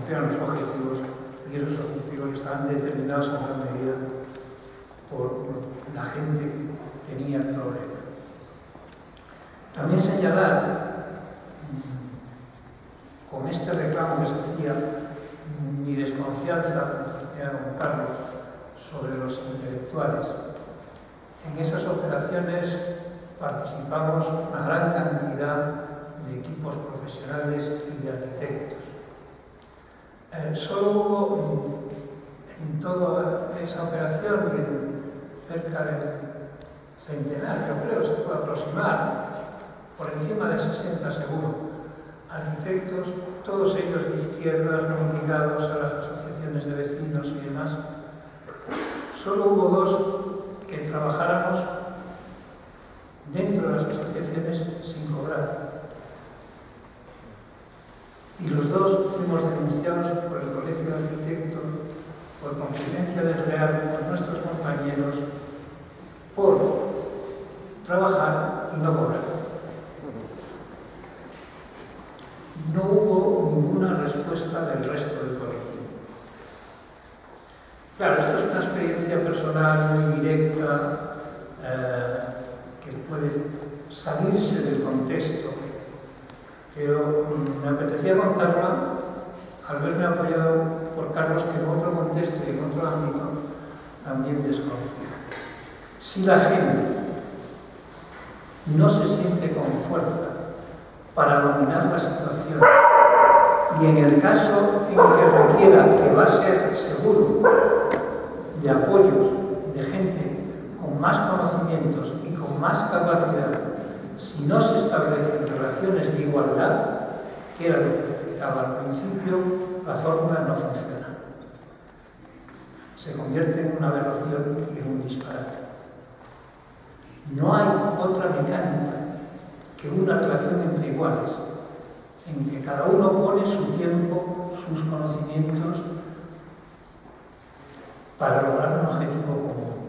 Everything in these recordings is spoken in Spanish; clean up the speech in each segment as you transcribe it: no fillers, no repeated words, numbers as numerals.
conocieran los objetivos, y esos objetivos estaban determinados en gran medida por la gente que tenía el problema. También señalar, con este reclamo que se hacía, mi desconfianza, con Carlos, sobre los intelectuales. En esas operaciones participamos una gran cantidad de equipos profesionales y de arquitectos. Solo hubo en toda esa operación, cerca del centenar, yo creo, se puede aproximar, por encima de 60 seguro, arquitectos, todos ellos de izquierdas, no ligados a las asociaciones de vecinos y demás. Solo hubo dos que trabajáramos dentro de las asociaciones sin cobrar. Y los dos fuimos denunciados por el Colegio de Arquitectos por competencia desleal con nuestros compañeros por trabajar y no cobrar. No hubo ninguna respuesta del resto del colectivo. Claro, esto es una experiencia personal muy directa que puede salirse del contexto, pero me apetecía contarla al verme apoyado por Carlos, que en otro contexto y en otro ámbito también desconfía. Si la gente no se siente con fuerza para dominar la situación, y en el caso en que requiera, que va a ser seguro, de apoyos de gente con más conocimientos y con más capacidad, si no se establecen relaciones de igualdad, que era lo que citaba al principio, la fórmula no funciona. Se convierte en una aberración y en un disparate. No hay otra mecánica que una relación entre iguales, en que cada uno pone su tiempo, sus conocimientos, para lograr un objetivo común.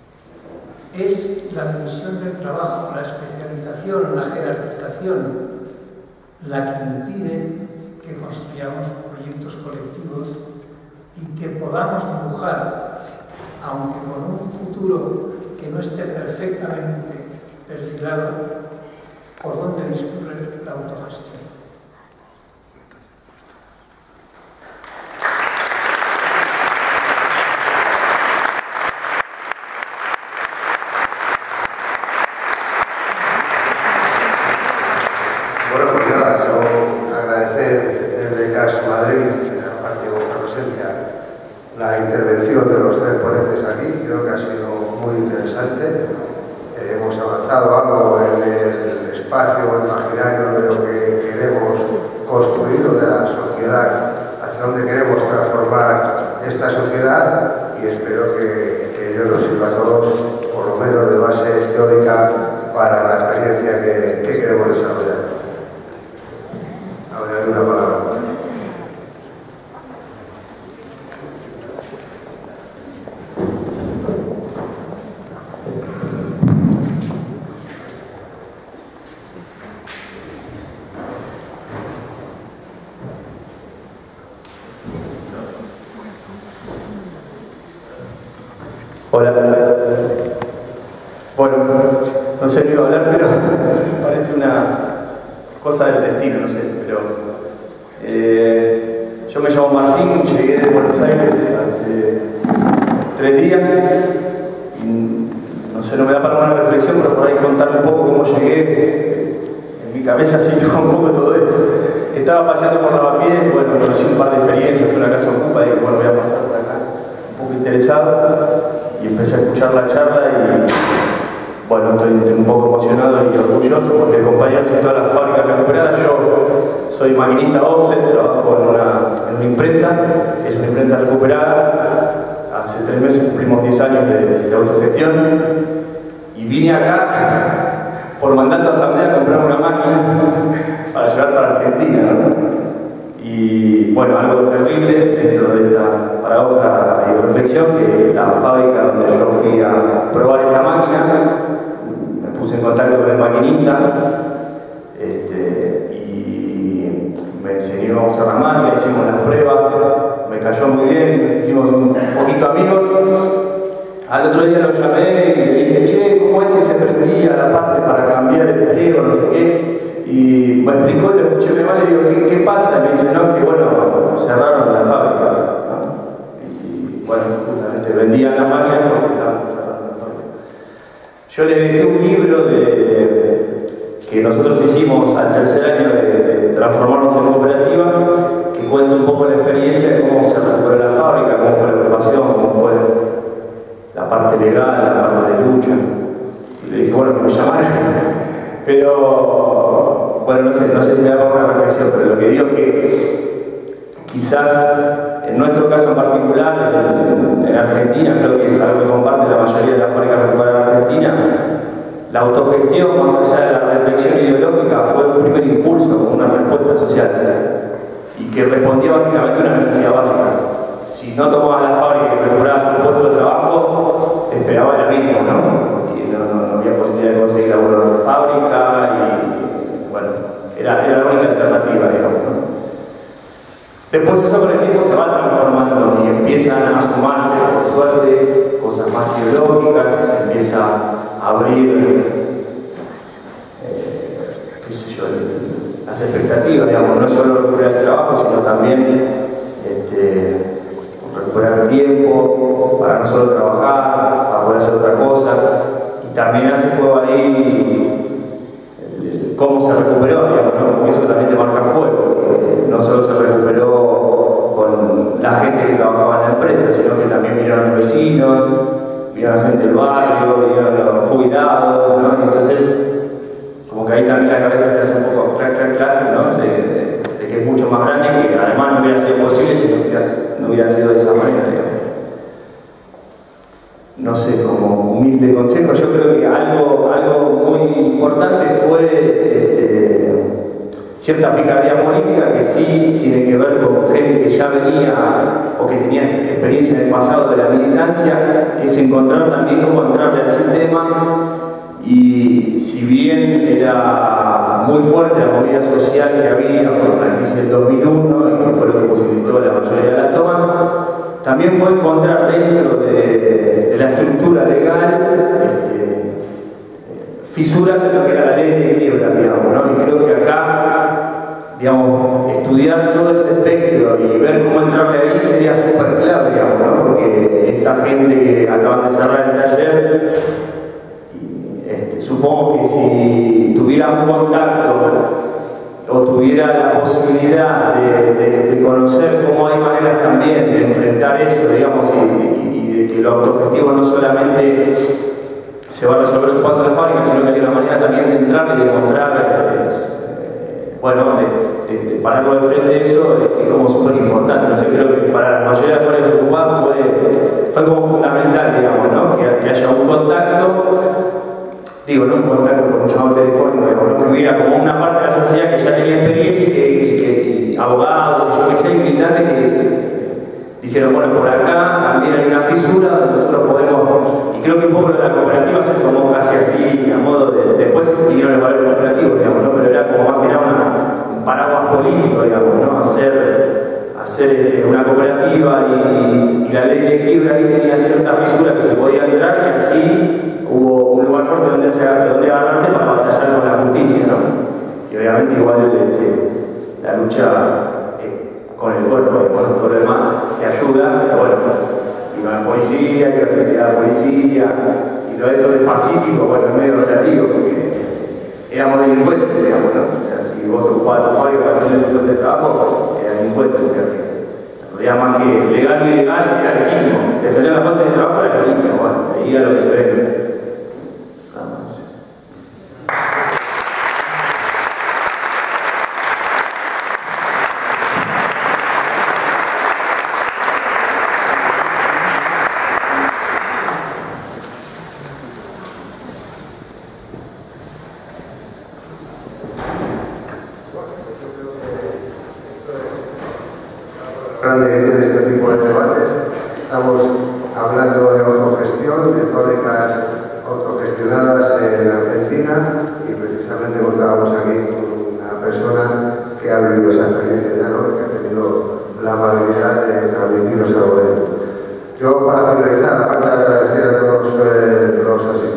Es la división del trabajo, la especialización, la jerarquización, la que impide que construyamos proyectos colectivos y que podamos dibujar, aunque con un futuro que no esté perfectamente perfilado, por dónde discurre la autogestión. Bueno, pues nada, yo agradecer desde CAS Madrid, aparte de vuestra presencia, la intervención de los tres ponentes aquí. Creo que ha sido muy interesante. Hemos avanzado algo en el espacio imaginario de lo que queremos construir o de la sociedad, hacia donde queremos transformar esta sociedad, y espero que ello nos sirva a todos, por lo menos de base teórica, para la experiencia que queremos desarrollar. Ahora hay una palabra. Hola. Bueno, no sé qué iba a hablar, pero parece una cosa del destino, no sé, pero yo me llamo Martín, llegué de Buenos Aires hace 3 días y no sé, no me da para una reflexión, pero por ahí contar un poco cómo llegué. En mi cabeza situó un poco todo esto. Estaba paseando por Lavapiés, bueno, conocí un par de experiencias, fue una casa ocupa, y dije, bueno, voy a pasar por acá, un poco interesado. Y empecé a escuchar la charla y, bueno, estoy un poco emocionado y orgulloso porque acompañan todas las fábricas recuperadas. Yo soy maquinista offset, trabajo en una imprenta, que es una imprenta recuperada. Hace 3 meses cumplimos 10 años de autogestión y vine acá por mandato de asamblea a comprar una máquina para llevar para Argentina, ¿no? Y bueno, algo terrible dentro de esta paradoja y reflexión, que la fábrica donde yo fui a probar esta máquina, me puse en contacto con el maquinista y me enseñó a usar la máquina, hicimos las pruebas, otro día lo llamé y le dije, che, ¿cómo es que se prendía la parte para cambiar el pliego, no sé qué? Y me explicó, le escuché mi mamá, le digo, ¿qué pasa? Y me dice, no, que bueno, cerraron la fábrica, ¿no? Y bueno, justamente vendían la máquina porque estaban cerrando la fábrica. Yo le dejé un libro que nosotros hicimos al tercer año de transformarnos en cooperativa, que cuenta un poco la experiencia de cómo se recuperó la fábrica, cómo fue la ocupación, cómo fue la parte legal, la parte de lucha. Y le dije, bueno, que me llamaran. Pero, bueno, no sé si me da una reflexión, pero lo que digo es que quizás en nuestro caso en particular, en Argentina, creo que es algo que comparte la mayoría de las fábricas recuperadas en Argentina, la autogestión, más allá de la reflexión ideológica, fue un primer impulso, una respuesta social, y que respondía básicamente a una necesidad básica. Si no tomabas la fábrica y recuperabas tu puesto de trabajo, te esperaba el abismo, ¿no? Y no había posibilidad de conseguir laburo en la fábrica, y bueno, era la única alternativa, digamos, ¿no? Después eso con el tiempo se va transformando y empiezan a sumarse, por suerte, cosas más ideológicas, se empieza a abrir, qué sé yo, las expectativas, digamos, no solo recuperar el trabajo, sino también recuperar tiempo para no solo trabajar, para poder hacer otra cosa. Y también hace juego ahí cómo se recuperó, digamos, ¿no? Porque eso también te marca fuego. No solo se recuperó con la gente que trabajaba en la empresa, sino que también vinieron los vecinos, vinieron la gente del barrio, vinieron los jubilados, ¿no? Y entonces, como que ahí también la cabeza te hace un poco clac, ¿no? De que es mucho más grande, que además no hubiera sido posible si no hubiera sido de esa manera, digamos. No sé, como humilde consejo, yo creo que algo muy importante fue cierta picardía política que sí tiene que ver con gente que ya venía o que tenía experiencia en el pasado de la militancia, que se encontraron también cómo entrarle al sistema. Y si bien era muy fuerte la movida social que había con la crisis del 2001, y que fue lo que posibilitó la mayoría de las tomas, también fue encontrar dentro de la estructura legal fisuras en lo que era la ley de quiebra, digamos, ¿no? Y creo que acá, digamos, estudiar todo ese espectro y ver cómo entrarle ahí sería súper clave, digamos, ¿no? Porque esta gente que acaban de cerrar el taller, supongo que si tuviera un contacto o tuviera la posibilidad de conocer cómo hay maneras también de enfrentar eso, digamos, y de que lo autogestivo no solamente se va a resolver ocupando la fábrica, sino que hay una manera también de entrar y de mostrar, bueno, de pararlo de frente a eso, es como súper importante. No sé, creo que para la mayoría de las fábricas ocupadas fue como fundamental, digamos, ¿no? Que haya un contacto. Digo, no un contacto por un llamado telefónico, digamos, que hubiera como una parte de la sociedad que ya tenía experiencia y abogados y yo qué sé, militantes que dijeron, bueno, por acá también hay una fisura donde nosotros podemos, y creo que un poco de la cooperativa se tomó casi así, a modo de, después vinieron los valores cooperativos, digamos, ¿no? Pero era como más que nada un paraguas político, digamos, ¿no? Hacer una cooperativa y la ley de quiebra ahí tenía cierta fisura que se podía entrar y así hubo un lugar fuerte donde agarrarse para batallar con la justicia, ¿no? Y obviamente igual la lucha con el cuerpo y con todo lo demás te ayuda, pero bueno, iba la policía, que resistía a la policía, y todo eso de pacífico, bueno, es medio relativo, porque éramos delincuentes, digamos, ¿no? O sea, si vos ocupabas tu fábrica para tener tu fuente de trabajo, era delincuente, o sea, que más que legal o ilegal, era legítimo. Defender la fuente de trabajo era legítimo, bueno, ahí era lo que se ve. Grande que tiene este tipo de debates. Estamos hablando de autogestión, de fábricas autogestionadas en Argentina, y precisamente contábamos aquí con una persona que ha vivido esa experiencia ya, ¿no? Que ha tenido la amabilidad de transmitirnos algo de ello. Yo, para finalizar, aparte de agradecer a todos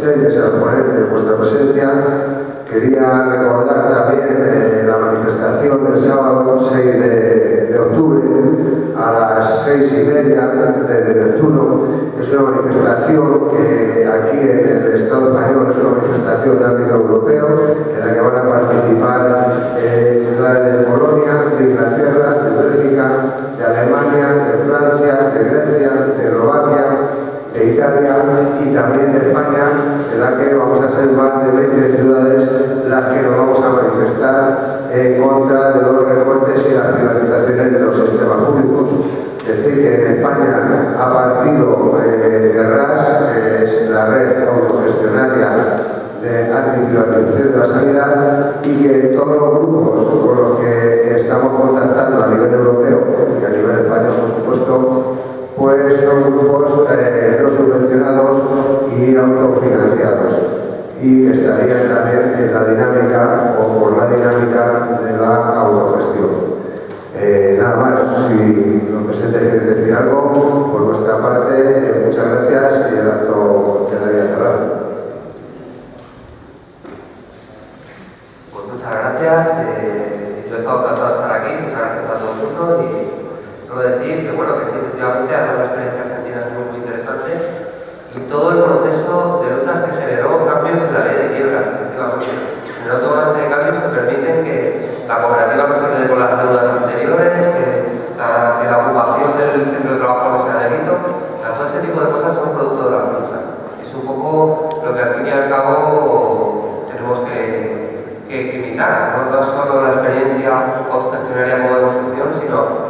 asistentes, a los ponentes, vuestra presencia. Quería recordar también la manifestación del sábado 6 de octubre a las 6:30 desde Neptuno. Es una manifestación que aquí en el Estado español es una manifestación de ámbito europeo en la que van a participar ciudades de Polonia, de Inglaterra, de Bélgica, de Alemania, de Francia, de Grecia, de Eslovaquia, de Italia y también de España, en la que vamos a ser más de 20 ciudades las que nos vamos a manifestar en contra de los recortes y las privatizaciones de los sistemas públicos. Es decir, que en España ha partido de RAS, que es la red autogestionaria de antiprivatización de la sanidad, y que todos los grupos con los que estamos contactando a nivel europeo y a nivel español, por supuesto, pues son grupos no subvencionados y autofinanciados, y que estarían también en la dinámica o por la dinámica de la autogestión. Nada más, si los presentes quieren decir algo, por nuestra parte, muchas gracias y el acto quedaría cerrado. Pues muchas gracias, yo he estado encantado de estar aquí, muchas gracias a todo el mundo y solo decir que bueno, que sí, efectivamente la experiencia argentina es muy interesante y todo el proceso de luchas que generó cambios en la ley de quiebras, efectivamente. Generó toda una serie de cambios que permiten que la cooperativa no se quede con las deudas anteriores, que la ocupación del centro de trabajo no sea delito. Todo ese tipo de cosas son producto de las luchas. Es un poco lo que al fin y al cabo tenemos que imitar, no solo la experiencia autogestionaria como demostración, sino